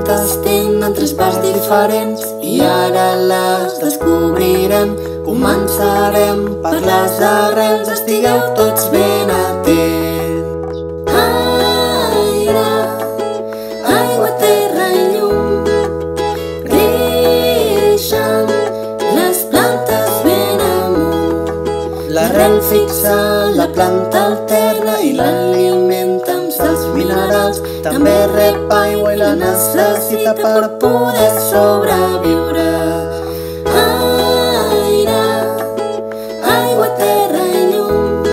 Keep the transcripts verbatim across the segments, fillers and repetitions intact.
plantes tenen tres parts diferents i ara les descobrirem. Començarem per les arrels, estigueu tots ben atents. Aire, aigua, terra i llum, creixen les plantes ben amunt. L'arrel fixa la planta al terra i l'alimenta amb sals minerals. També rep aigua i la necessita per poder sobreviure. Aire, aigua, terra i llum,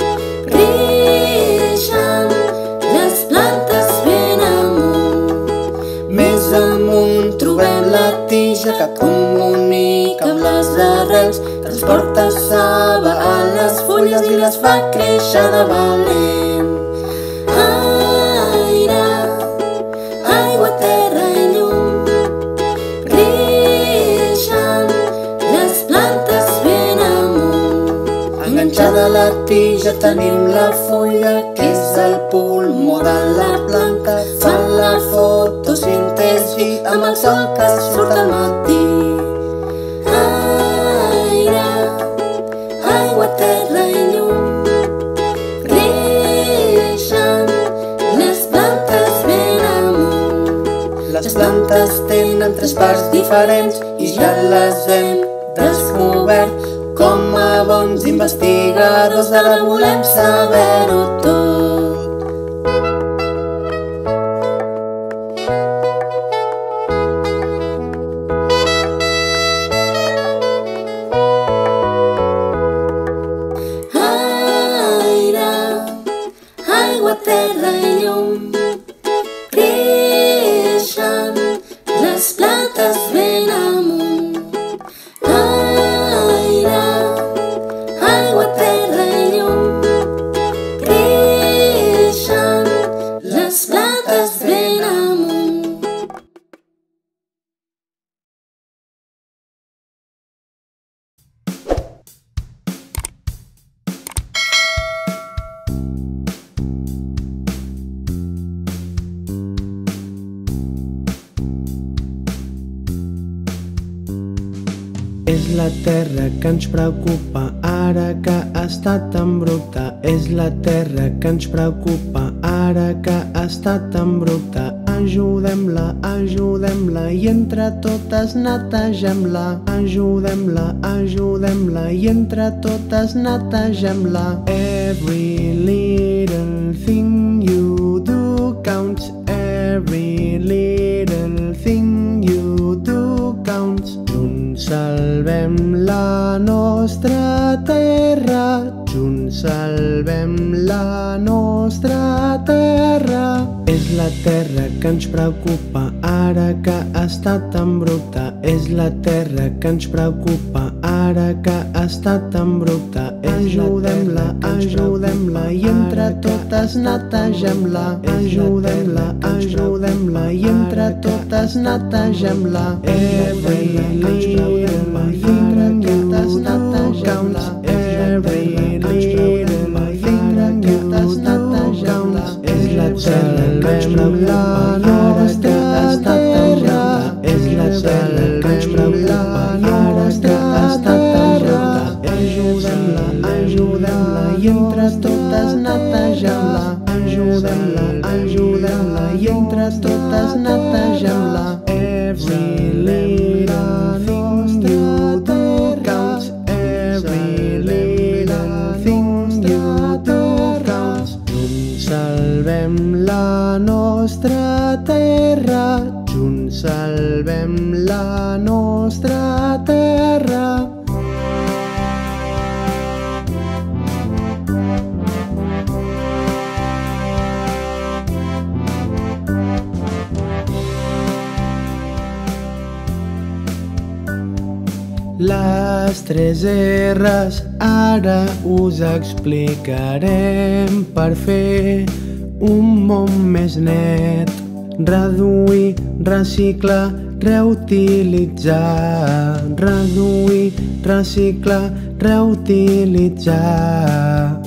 creixen les plantes ben amunt. Més amunt trobem la tija que comunica amb les arrels, transporta saba a les fulles i les fa créixer de valent. Aire, aigua, terra i llum, creixen les plantes ben amunt. Enganxada a la tija tenim la fulla, que és el pulmó de la planta. Fa la fotosíntesi amb el sol que surt al matí. Aire, aigua, terra i llum, creixen les plantes ben amunt. Les plantes tenen tres parts diferents i ja les hem descobert. Com a bons investigadors ara volem saber-ho tot. Aire, aigua, terra i llum, creixen les plantes ben amunt. Aire, aigua, terra i llum, creixen les plantes ben amunt. És la terra que ens preocupa ara que està tan bruta. És la terra que ens preocupa ara que està tan bruta. Ajudem-la, ajudem-la i entre totes netegem-la. Ajudem-la, ajudem-la i entre totes netegem-la. Every little thing you do counts. Every little thing you do counts. Junts salvem la nostra terra. Junts salvem la nostra terra. És la terra que ens preocupa ara que està tan bruta. És la terra que ens preocupa ara que està tan bruta. Ajudem-la, ajudem-la i entre totes netegem-la. Ajudem-la, ajudem-la i entre totes netegem-la. Every little thing you do counts. Every little thing you do. És la terra que ens preocupa ara que està tan bruta. És la terra que ens preocupa ara que està tan bruta. Ajudem-la, ajudem-la i entre totes netegem-la. Ajudem-la, ajudem-la i entre totes netegem-la. Every little thing you do counts. Every little thing you do counts. Junts salvem la nostra terra. Junts salvem la nostra terra. Les tres erres ara us explicarem per fer un món més net. Reduir, reciclar, reutilitzar. Reduir, reciclar, reutilitzar.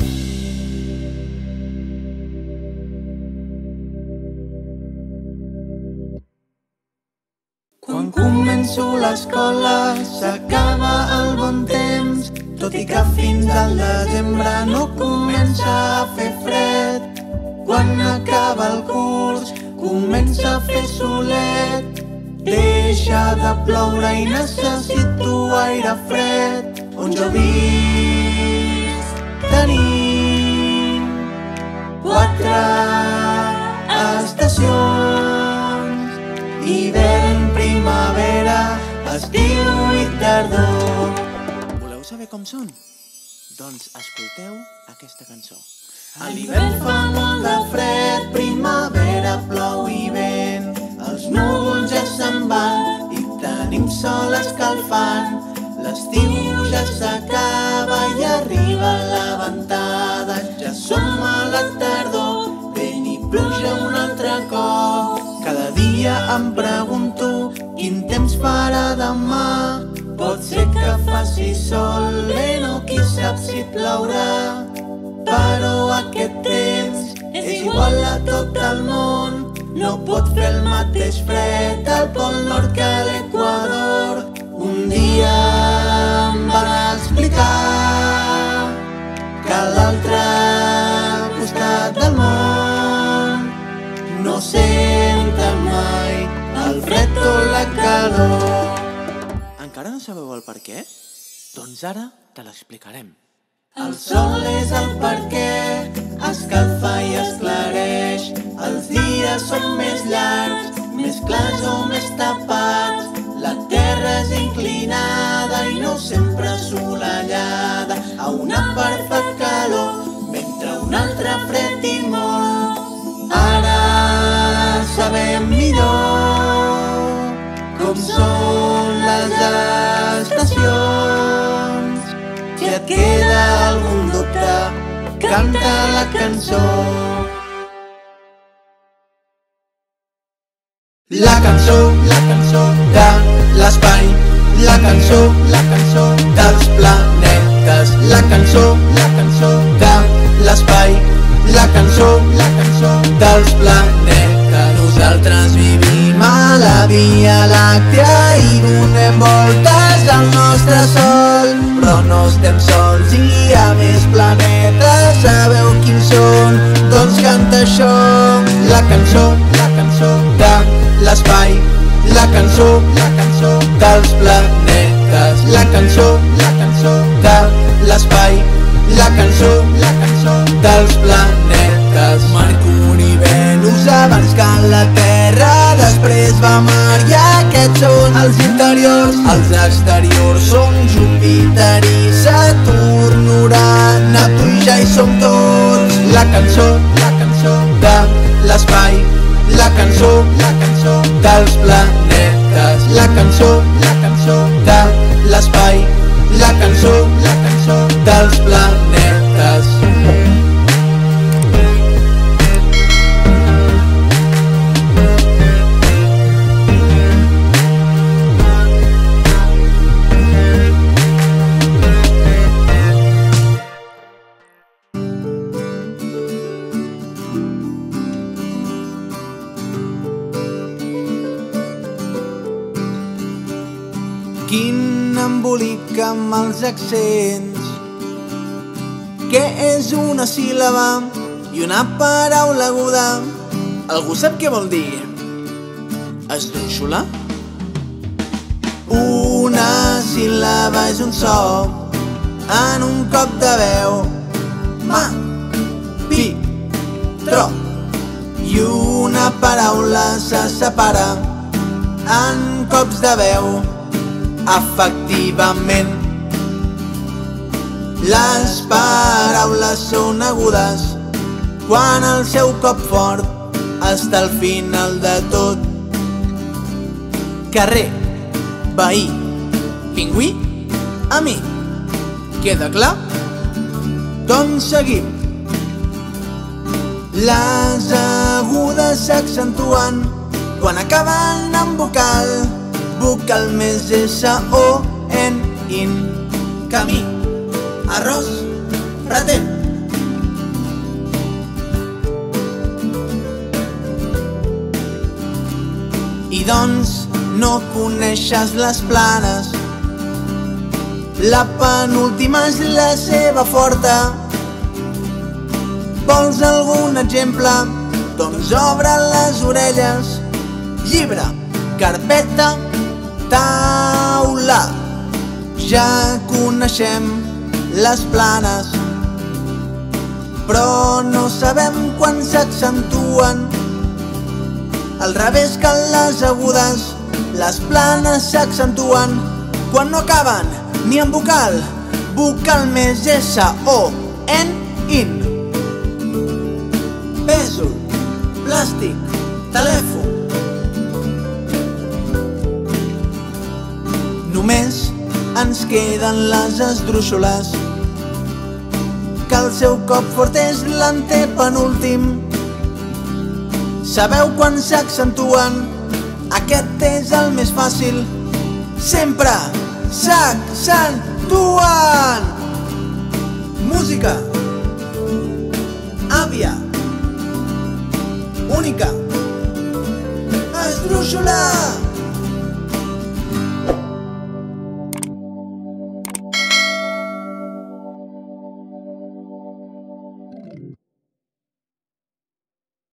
Quan començo l'escola s'acaba el bon temps, tot i que fins al desembre no comença a fer fred. Quan acaba el curs comença a fer solet, deixa de ploure i necessito aire fred. On jo visc tenim quatre estacions: hivern, primavera, estiu i tardor. Voleu saber com són? Doncs escolteu aquesta cançó. A l'hivern fa molt de fred, primavera plou i vent, els núvols ja se'n van i tenim sol escalfant. L'estiu ja s'acaba i arriba la ventada, ja som a la tardor, vent i pluja un altre cop. Cada dia em pregunto quin temps farà demà, pot ser que faci sol, vent o qui sap si plourà. Però aquest temps és igual a tot el món, no pot fer el mateix fred al Pol Nord que a l'Equador. Un dia em van explicar que a l'altre costat del món no senten mai el fred o la calor. Encara no sabeu el per què? Doncs ara te l'explicarem. El sol és el perquè escalfa i esclareix, els dies són més llargs, més clars o més tapats. La terra és inclinada i no sempre assolellada, a una part fa calor, mentre una altra fred i molt. Ara sabem millor com són les estacions. Si et queda algun dubte, canta la cançó. La cançó, la cançó de l'espai, la cançó, la cançó dels planetes, la cançó, la cançó de l'espai, la cançó, la cançó dels planetes. Nosaltres vivim a la Via Làctea i donem voltes al nostre sol, però no estem sols i hi ha més planetes. Sabeu quins són? Doncs canta això. La cançó, la cançó de l'espai, la cançó, la cançó dels planetes, la cançó, la cançó de l'espai, la cançó, la cançó dels planetes. Mercuri, Venus abans que la Terra, després va Mar i aquests són els interiors. Els exteriors són Júpiter i Saturn, Urà, Neptú i ja hi som tots. La cançó, la cançó de l'espai, la cançó, la cançó dels planetes, la cançó, la cançó de l'espai, la cançó, la cançó dels planetes. Quin embolic amb els accents. Què és una síl·laba i una paraula aguda? Algú sap què vol dir? Esdrúixola? Una síl·laba és un so en un cop de veu. Ma, pi, tro. I una paraula se separa en cops de veu. Efectivament, les paraules són agudes quan el seu cop fort està al final de tot. Carrer, veí, pingüí, amic. Queda clar? Doncs seguim. Les agudes s'accentuen quan acaben en vocal. Vocal més S O N, in. Camí, arròs, pretén. I doncs no coneixes les planes. La penúltima és la seva forta. Vols algun exemple? Doncs obre les orelles. Llibre, carpeta, taula. Ja coneixem les planes, però no sabem quan s'accentuen. Al revés que les agudes, les planes s'accentuen quan no acaben ni en vocal. Vocal més S, O, N, in. Pèsol, plàstic, telèfon. Només ens queden les esdrúixoles, que el seu cop fort és l'antepenúltim. Sabeu quan s'accentuen? Aquest és el més fàcil. Sempre s'accentuen. Música. Àvia. Única. Esdrúixola.